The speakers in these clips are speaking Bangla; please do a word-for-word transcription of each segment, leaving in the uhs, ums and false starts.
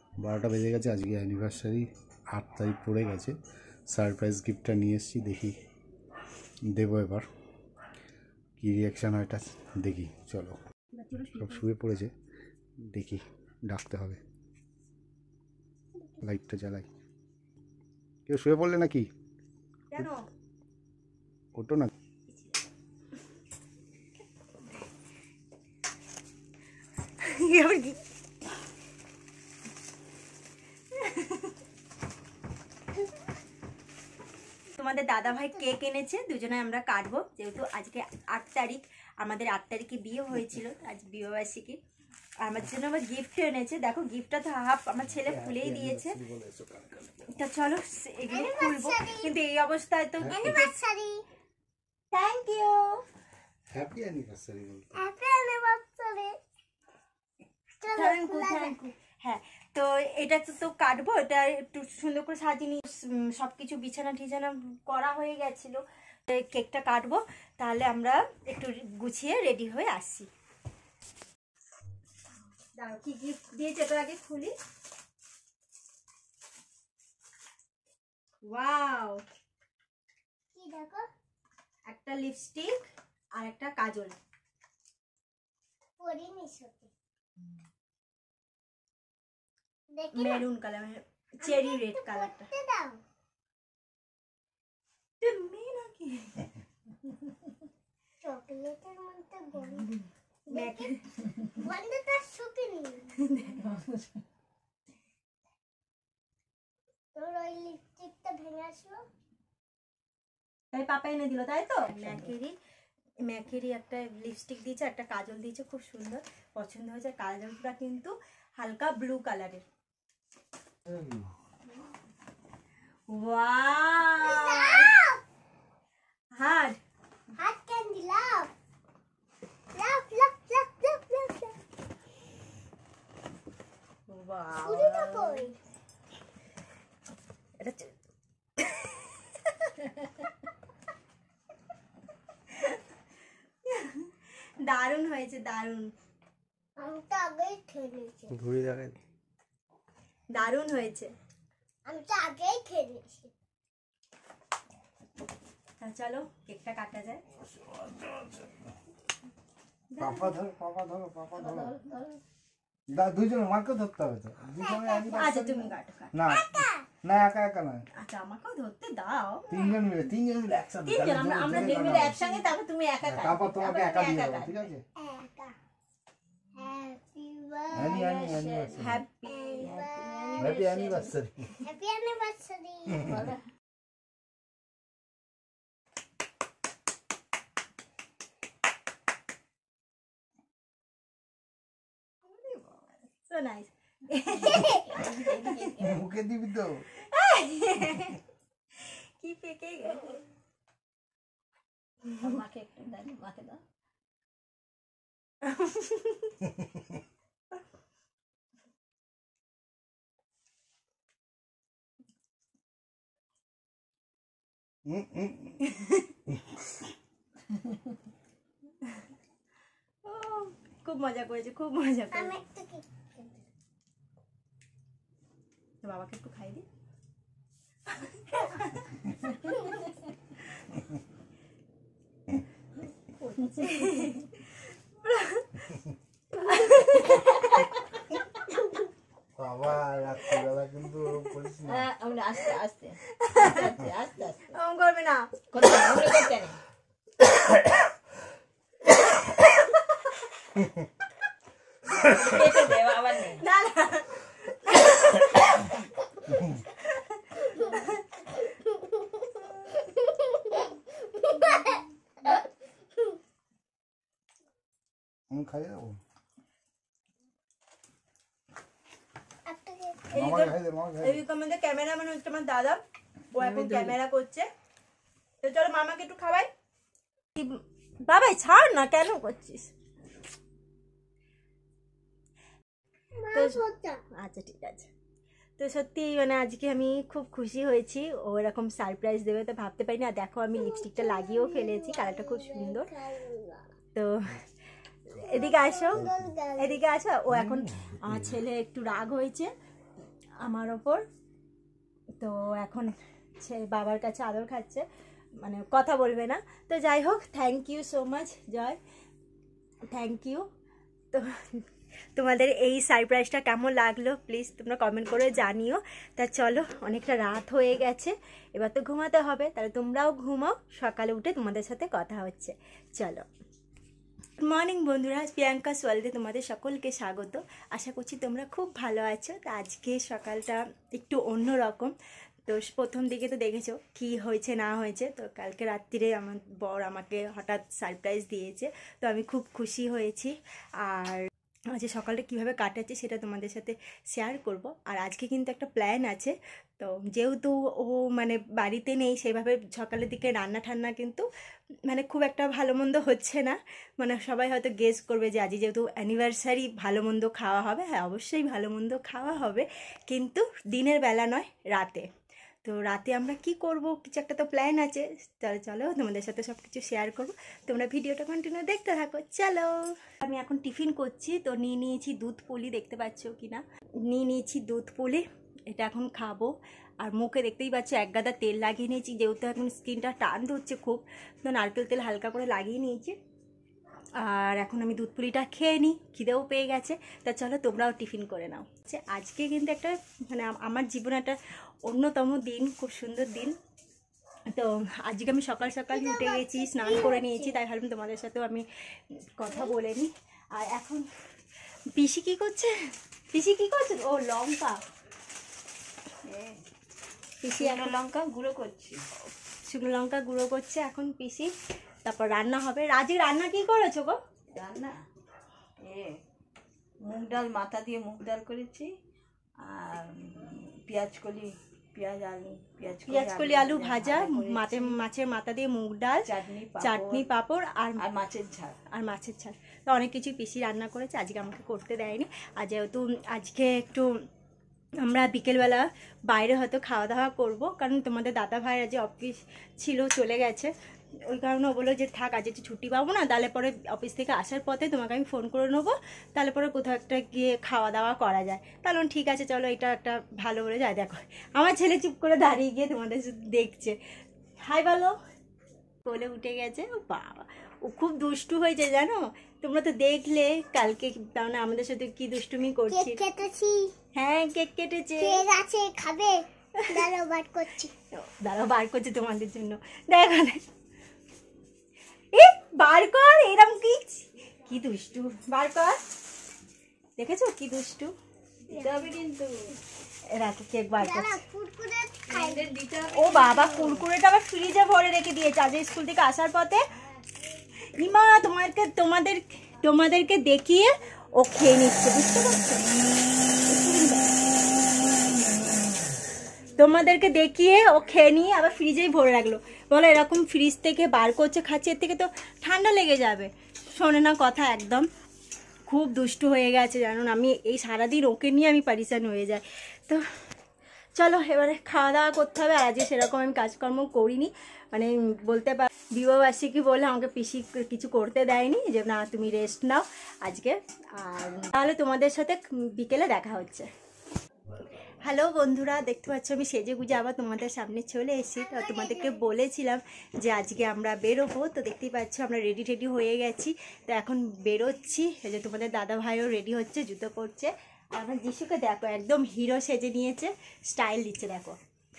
বারোটা বেজে গেছে, আজকে অ্যানিভার্সারি আট তারিখ পড়ে গেছে। সারপ্রাইজ গিফটটা নিয়ে এসেছি, দেখি দেবো এবার কী রিয়াকশান হয় এটা দেখি। চলো, সব শুয়ে পড়েছে, দেখি ডাকতে হবে। লাইটটা জ্বালাই। কেউ শুয়ে পড়লে নাকি? ওটো না। তোমাদের দাদা ভাই কেক এনেছে, দুজনে আমরা কাটবো, যেহেতু আজকে আট তারিখ, আমাদের আট তারিখে বিয়ে হয়েছিল, আজ বিয়েবার্ষিকী। আমার জন্য আবার গিফট এনেছে, দেখো গিফটটা তো হাফ আমার ছেলে খুলেই দিয়েছে। তা চলো এগুলো খুলবো, কিন্তু এই অবস্থায় তো থ্যাংক ইউ, হ্যাপি অ্যানিভার্সারি বলতে। Happy anniversary, thank you thank you. হ্যাঁ, তো এটা তো তো কাটবো, এটা একটু সুন্দর করে সাজিয়ে নিয়ে সব কিছু বিছানা টিছানা করা হয়ে গেছিল। কেকটা কাটবো, তাহলে আমরা একটু গুছিয়ে রেডি হয়ে আসছি। দাঁড়াও, কি গিফট দিয়েছে তো আগে খুলি। ওয়াও, কি দেখো, একটা লিপস্টিক আর একটা কাজল। পরিনি সত্যি, মেরুন কালার, চেরি রেড কালারটা। দাও তুমি নাকি চকলেটের মধ্যে গন্ধ, দেখি গন্ধটা শুকিনি। তোর ওই লিপস্টিকটা ভেঙে আসলো, তাই পাপা এনে দিল, তাই তো? ম্যাকেরি ম্যাকেরি একটা লিপস্টিক দিয়েছে, একটা কাজল দিয়েছে, খুব সুন্দর পছন্দ হয়েছে। কাজলটা কিন্তু হালকা ব্লু কালারের। Wow, hard hard candy, love love love love love love. Wow, পুরোটা কই এটা? দারুণ হয়েছে, দারুণ। আমি তো আগেই খেয়েছি, ঘুরে দেখাই। দারুণ হয়েছে, আমি তো আগেই খেয়েছি। চলো কেকটা কাটা যায়। পাপা ধরো, পাপা ধরো, পাপা ধরো। দা দুইজন মাকে ধরতে হবে তো। আচ্ছা তুমি কাটো। না না, একা একা না। আচ্ছা আমাকেও ধরতে দাও। তিনজন মিলে, তিনজন মিলে একসাথে। তিনজন আমরা আমরা দুই মিলে একসঙ্গে, তারপর তুমি একা কাটো। তারপর তোমাকে একা দিয়ে দেব, ঠিক আছে? একা। Happy anniversary, happy happy anniversary, happy anniversary. So nice. মুখে দিবি তো? কি পেকে গেল। মাকে একটু দাও, মাকে দাও। খুব মজা করেছে, খুব মজা করেছে। বাবাকে একটু খাই দি। বাবা রাত্রিবেলা কিন্তু বলিস না। আমরা আস্তে আস্তে আস্তে আস্তে আস্তে ওম করবে না, করতে না, আমরা করতে না। কেটে দে বাবা, না না আমি খাই যাবো। এদিকে আমাদের ক্যামেরাম্যান হচ্ছে আমার দাদা, ও এখন ক্যামেরা করছে। তো চলো মামাকে একটু খাওয়াই। বাবাই ছাড় না, কেন করছিস? আচ্ছা ঠিক আছে। তো সত্যি মানে আজকে আমি খুব খুশি হয়েছি, ও এরকম সারপ্রাইজ দেবে তো ভাবতে পারিনি। আর দেখো আমি লিপস্টিকটা লাগিয়েও ফেলেছি, কালারটা খুব সুন্দর। তো এদিকে আসো, এদিকে আসো। ও এখন আমার ছেলে একটু রাগ হয়েছে, আমার ওপর। তো এখন সে বাবার কাছে আদর খাচ্ছে, মানে কথা বলবে না। তো যাই হোক, thank you so much Joy, thank you. তো তোমাদের এই সারপ্রাইজটা কেমন লাগলো প্লিজ তোমরা কমেন্ট করে জানিও। তা চলো, অনেকটা রাত হয়ে গেছে, এবার তো ঘুমাতে হবে, তাহলে তোমরাও ঘুমাও, সকালে উঠে তোমাদের সাথে কথা হচ্ছে। চলো, গুড মর্নিং বন্ধুরা, প্রিয়াঙ্কা সোয়ালদে তোমাদের সকলকে স্বাগত। আশা করছি তোমরা খুব ভালো আছো। তো আজকে সকালটা একটু অন্যরকম। তো প্রথম দিকে তো দেখেছো কি হয়েছে না হয়েছে। তো কালকে রাত্রিরে আমার বর আমাকে হঠাৎ সারপ্রাইজ দিয়েছে, তো আমি খুব খুশি হয়েছি। আর আজকে সকালটা কীভাবে কাটাচ্ছি সেটা তোমাদের সাথে শেয়ার করব। আর আজকে কিন্তু একটা প্ল্যান আছে। তো যেহেতু ও মানে বাড়িতে নেই, সেভাবে সকালের দিকে রান্না ঠান্না কিন্তু মানে খুব একটা ভালো মন্দ হচ্ছে না। মানে সবাই হয়তো গেস করবে যে আজকে যেহেতু অ্যানিভার্সারি ভালো মন্দ খাওয়া হবে। হ্যাঁ, অবশ্যই ভালো মন্দ খাওয়া হবে, কিন্তু দিনের বেলা নয়, রাতে। তো রাতে আমরা কি করব, কিছু একটা তো প্ল্যান আছে। তাহলে চলো তোমাদের সাথে সব কিছু শেয়ার করবো, তোমরা ভিডিওটা কন্টিনিউ দেখতে থাকো। চলো, আমি এখন টিফিন করছি। তো নিয়ে নিয়েছি দুধ পুলি, দেখতে পাচ্ছ কি না, নিয়ে নিয়েছি দুধ পুলি, এটা এখন খাবো। আর মুখে দেখতেই পাচ্ছ এক গাদা তেল লাগিয়ে নিয়েছি, যেহেতু এখন স্কিনটা টান ধরছে খুব, তো নারকেল তেল হালকা করে লাগিয়ে নিয়েছি। আর এখন আমি দুধ পুলিটা খেয়ে নিই, খিদেও পেয়ে গেছে। তা চলো তোমরাও টিফিন করে নাও। আজকে কিন্তু একটা মানে আমার জীবনে একটা অন্যতম দিন, খুব সুন্দর দিন। তো আজকে আমি সকাল সকাল উঠে গেছি, স্নান করে নিয়েছি, তাই ভাবলাম তোমাদের সাথেও আমি কথা বলে নিই। আর এখন পিসি কি করছে, পিসি কি করছে, ও লঙ্কা, পিসি এখন লঙ্কা গুঁড়ো করছে, শুকনো লঙ্কা গুঁড়ো করছে এখন পিসি। তারপর রান্না হবে। রাজি রান্না কি করেছো গো? রান্না এ মুগ ডাল, মাথা দিয়ে মুগ ডাল করেছি, আর পেঁয়াজ কলি, পেঁয়াজ আলু, পেঁয়াজ পেঁয়াজ কলি আলু ভাজা, মাছের মাছের মাথা দিয়ে মুগ ডাল, চাটনি, চাটনি পাঁপড়, আর আর মাছের ঝাল, আর মাছের ঝাল। তো অনেক কিছু পিসি রান্না করেছে, আজকে আমাকে করতে দেয়নি। আর যেহেতু আজকে একটু আমরা বিকেলবেলা বাইরে হয়তো খাওয়া দাওয়া করবো, কারণ তোমাদের দাদা ভাইয়ের আজ অফিস ছিল, চলে গেছে। ওই কারণে ও বললো যে থাক, আজ একটু ছুটি পাবো না, তাহলে পরে অফিস থেকে আসার পথে তোমাকে আমি ফোন করে নেবো, তাহলে পরে কোথাও একটা গিয়ে খাওয়া দাওয়া করা যায়। তাহলে ঠিক আছে চলো, এটা একটা ভালো বলে যায়। দেখো আমার ছেলে চুপ করে দাঁড়িয়ে গিয়ে তোমাদের দেখছে, হাই বলো বলে উঠে গেছে। ও বাবা, ও খুব দুষ্টু হয়েছে জানো, তোমরা তো দেখলে কালকে, তাহলে আমাদের সাথে কি দুষ্টুমি করছি। হ্যাঁ, কেক কেটেছে, আছে খাবে, দাঁড়াও বার করছি, দাঁড়াও বার করছে তোমাদের জন্য। দেখো এ বার কর, এরম কি কি দুষ্টু, বার কর, দেখেছো কি দুষ্টু। দিতে হবে কিন্তু, রাখো কেক বার করছে। কুরকুরে দিতে হবে। ও বাবা, কুরকুরেটা আবার ফ্রিজে ভরে রেখে দিয়েছে আজ স্কুল থেকে আসার পথে। ইমা, তোমাকে তোমাদের তোমাদেরকে দেখিয়ে ও খেয়ে নিচ্ছে, বুঝতে পারছো? তোমাদেরকে দেখিয়ে ও খেয়ে নিয়ে আবার ফ্রিজেই ভরে রাখলো। বলো এরকম ফ্রিজ থেকে বার করছে খাচ্ছে, এর থেকে তো ঠান্ডা লেগে যাবে। শোনে না কথা একদম, খুব দুষ্টু হয়ে গেছে জানো না। আমি এই সারাদিন ওকে নিয়ে আমি পারিশান হয়ে যাই। তো চলো এবারে খাওয়া দাওয়া করতে হবে। আর আজকে সেরকম আমি কাজকর্ম করিনি, মানে বলতে পার বিবাহবার্ষিকী বলে আমাকে পিসি কিছু করতে দেয়নি, যে না তুমি রেস্ট নাও আজকে। আর তাহলে তোমাদের সাথে বিকেলে দেখা হচ্ছে। হ্যালো বন্ধুরা, দেখতে পাচ্ছ আমি সেজে গুজে আবার তোমাদের সামনে চলে এসেছি। তো তোমাদেরকে বলেছিলাম যে আজকে আমরা বেরোবো, তো দেখতেই পাচ্ছ আমরা রেডি টেডি হয়ে গেছি। তো এখন বেরোচ্ছি, এই যে তোমাদের দাদা ভাইও রেডি হচ্ছে, জুতো পরছে। আর আমার যিশুকে দেখো একদম হিরো সেজে নিয়েছে, স্টাইল দিচ্ছে দেখো।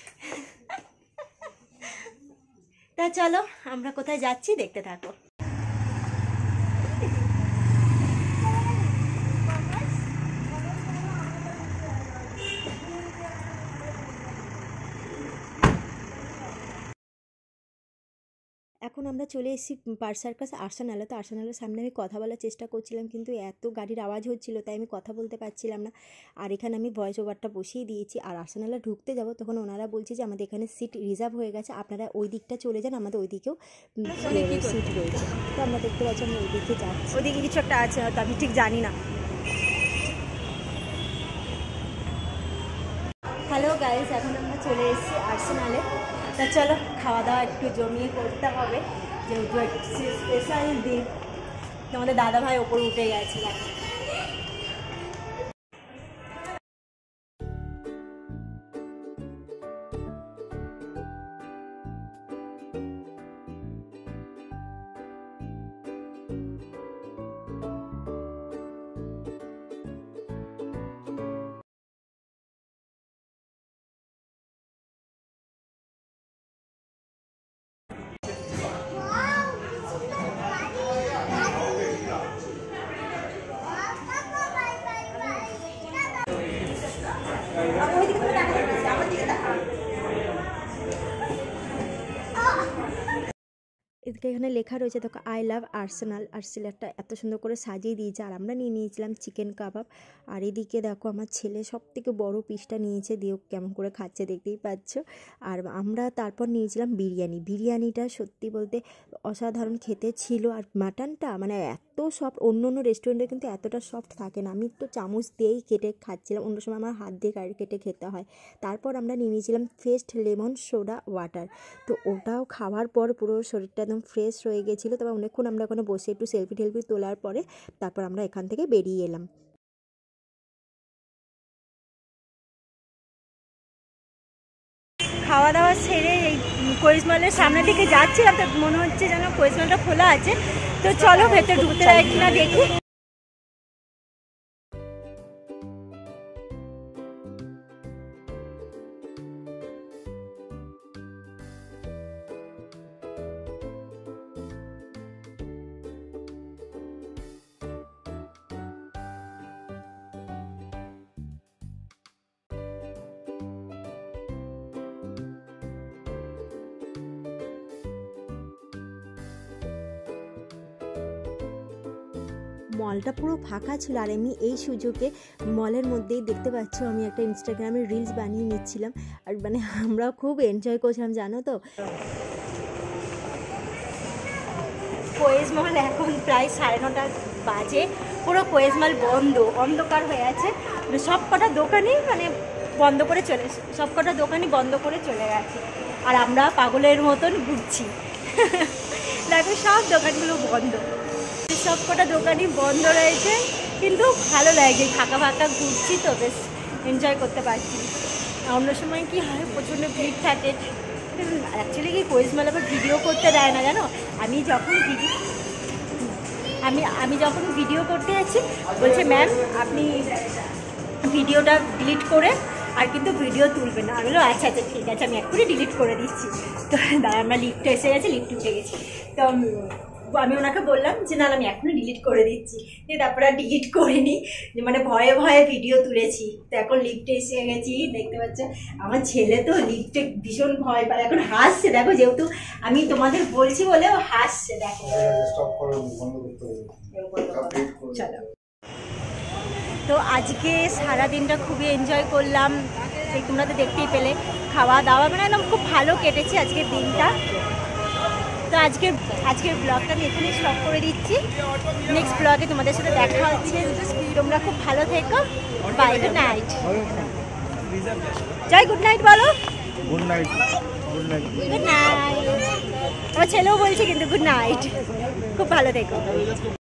তা চলো আমরা কোথায় যাচ্ছি দেখতে থাকো। এখন আমরা চলে এসেছি পার্ক সার্কাস আর্সেনালে। তো আর্সেনালের সামনে আমি কথা বলার চেষ্টা করছিলাম, কিন্তু এত গাড়ির আওয়াজ হচ্ছিল তাই আমি কথা বলতে পারছিলাম না। আর এখানে আমি ভয়েস ওভারটা বসিয়ে দিয়েছি। আর আর্সেনালে ঢুকতে যাব তখন ওনারা বলছে যে আমাদের এখানে সিট রিজার্ভ হয়ে গেছে, আপনারা ওই দিকটা চলে যান, আমাদের ওই দিকেও সিট রয়েছে। তো আমরা দেখতে পাচ্ছি আমরা ওই দিকে যাচ্ছি। ওইদিকে কিছু একটা আছে হয়তো, আমি ঠিক জানি না। হ্যালো গাইস, এখন আমরা চলে এসেছি আর্সেনালে। তা চলো খাওয়া দাওয়া একটু জমিয়ে করতে হবে, যেহেতু স্পেশাল দিন। তোমাদের দাদা ভাই ওপর উঠে গেছে। ওইদিকে তুমি তাকাতে পারছিস, আমার দিকে তাকা। এদিকে এখানে লেখা রয়েছে দেখো আই লাভ আর্সেনাল, আর্সেনালটা এত সুন্দর করে সাজিয়ে দিয়েছে। আর আমরা নিয়ে নিয়েছিলাম চিকেন কাবাব। আর এদিকে দেখো আমার ছেলে সব থেকে বড় পিসটা নিয়েছে, দিয়েও কেমন করে খাচ্ছে দেখতেই পাচ্ছ। আর আমরা তারপর নিয়েছিলাম বিরিয়ানি। বিরিয়ানিটা সত্যি বলতে অসাধারণ খেতে ছিল। আর মাটনটা মানে এত সফট, অন্য অন্য রেস্টুরেন্টে কিন্তু এতটা সফট থাকে না। আমি তো চামচ দিয়েই কেটে খাচ্ছিলাম, অন্য সময় আমার হাত দিয়ে কেটে খেতে হয়। তারপর আমরা নিয়ে নিয়েছিলাম ফেস্ট লেমন সোডা ওয়াটার। তো ওটাও খাওয়ার পর পুরো শরীরটা একদম ফ্রেশ হয়ে গেছিলো। তবে অনেকক্ষণ আমরা ওখানে বসে একটু সেলফি টেলফি তোলার পরে তারপর আমরা এখান থেকে বেরিয়ে এলাম। খাওয়া দাওয়া সেরে এই কোয়েস মলের সামনের দিকে যাচ্ছিলাম, তো মনে হচ্ছে যেন কোয়েস মলটা খোলা আছে। তো চলো ভেতরে ঢুকতে দেয় কিনা দেখি। মলটা পুরো ফাঁকা ছিল। আর আমি এই সুযোগে মলের মধ্যেই দেখতে পাচ্ছ আমি একটা ইনস্টাগ্রামে রিলস বানিয়ে নিচ্ছিলাম। আর মানে আমরাও খুব এনজয় করছিলাম জানো তো। কোয়েস মল এখন প্রায় সাড়ে নটা বাজে, পুরো কোয়েস মল বন্ধ, অন্ধকার হয়ে আছে। সব কটা দোকানই মানে বন্ধ করে চলে সব কটা দোকানই বন্ধ করে চলে গেছে। আর আমরা পাগলের মতন ঘুরছি। দেখো সব দোকানগুলো বন্ধ, সব কটা দোকানই বন্ধ রয়েছে। কিন্তু ভালো লাগে, ফাঁকা ফাঁকা ঘুরছি তো বেশ এনজয় করতে পারছি। অন্য সময় কি হয় প্রচণ্ড ভিড় থাকে। অ্যাকচুয়ালি কি কোয়েস মল আবার ভিডিও করতে দেয় না জানো। আমি যখন ভিডিও আমি আমি যখন ভিডিও করতে যাচ্ছি বলছে ম্যাম আপনি ভিডিওটা ডিলিট করে আর কিন্তু ভিডিও তুলবেন না। আমি বললো আচ্ছা আচ্ছা ঠিক আছে, আমি এক্ষুনি ডিলিট করে দিচ্ছি। তো দাঁড়া আমরা লিফটে এসে গেছি, লিফটে উঠে গেছি। তো আমি ওনাকে বললাম যে না আমি এখনই ডিলিট করে দিচ্ছি। দিয়ে তারপরে আর ডিলিট করিনি, যে মানে ভয়ে ভয়ে ভিডিও তুলেছি। তো এখন লিফটে এসে গেছি, দেখতে পাচ্ছ আমার ছেলে তো লিফটে ভীষণ ভয় পায়, এখন হাসছে দেখো, যেহেতু আমি তোমাদের বলছি বলে ও হাসছে দেখো। চলো, তো আজকে সারা দিনটা খুবই এনজয় করলাম, তোমরা তো দেখতেই পেলে। খাওয়া দাওয়া মানে একদম খুব ভালো কেটেছে আজকের দিনটা। তো আজকের আজকের ব্লগটা আমি এখানেই স্টপ করে দিচ্ছি। নেক্সট ব্লগে তোমাদের সাথে দেখা হচ্ছে। তোমরা খুব ভালো থেকো, bye, good night. Joy good night বলো। Good night. Good night. Good night. আমার ছেলেও বলছে কিন্তু গুড নাইট। খুব ভালো থেকো।